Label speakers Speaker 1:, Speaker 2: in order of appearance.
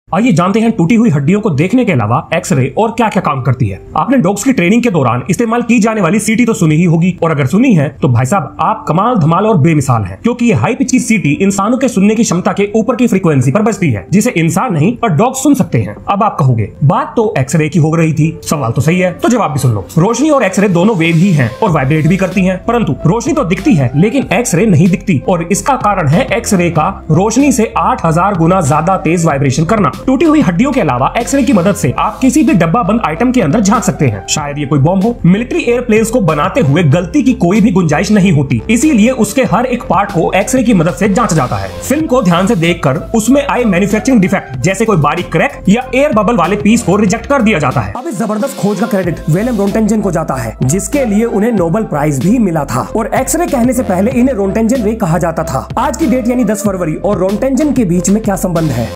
Speaker 1: आइए जानते हैं टूटी हुई हड्डियों को देखने के अलावा एक्सरे और क्या क्या काम करती है। आपने डॉग्स की ट्रेनिंग के दौरान इस्तेमाल की जाने वाली सीटी तो सुनी ही होगी, और अगर सुनी है तो भाई साहब आप कमाल धमाल और बेमिसाल हैं, क्योंकि ये हाई पिच की सीटी इंसानों के सुनने की क्षमता के ऊपर की फ्रीक्वेंसी पर बजती है, जिसे इंसान नहीं पर डॉग सुन सकते हैं। अब आप कहोगे बात तो एक्सरे की हो रही थी, सवाल तो सही है, तो जवाब भी सुन लो। रोशनी और एक्सरे दोनों वेव ही हैं और वाइब्रेट भी करती हैं, परंतु रोशनी तो दिखती है लेकिन एक्सरे नहीं दिखती, और इसका कारण है एक्सरे का रोशनी से 8000 गुना ज्यादा तेज वाइब्रेशन करना। टूटी हुई हड्डियों के अलावा एक्सरे की मदद से आप किसी भी डब्बा बंद आइटम के अंदर झांक सकते हैं। शायद ये कोई बॉम्ब हो। मिलिट्री एयरप्लेन्स को बनाते हुए गलती की कोई भी गुंजाइश नहीं होती, इसीलिए उसके हर एक पार्ट को एक्सरे की मदद से जांचा जाता है। फिल्म को ध्यान से देखकर उसमें आए मैन्युफैक्चरिंग डिफेक्ट जैसे कोई बारीक क्रैक या एयर बबल वाले पीस को रिजेक्ट कर दिया जाता है। अब इस जबरदस्त खोज का क्रेडिट विलियम रोंटेंजन को जाता है, जिसके लिए उन्हें नोबेल प्राइज भी मिला था। और एक्सरे कहने से पहले इन्हें रोंटेंजन रे कहा जाता था। आज की डेट यानी 10 फरवरी और रोंटेंजन के बीच में क्या संबंध है?